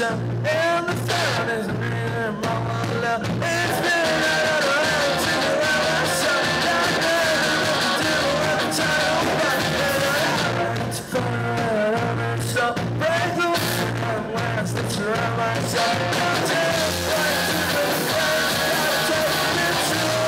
sun, and the sun is breathing my love. It's been around to the sun. Not to do at the time, but it's fun. So break the last that's around my side. I'll take right to the ground. I'll take it slow.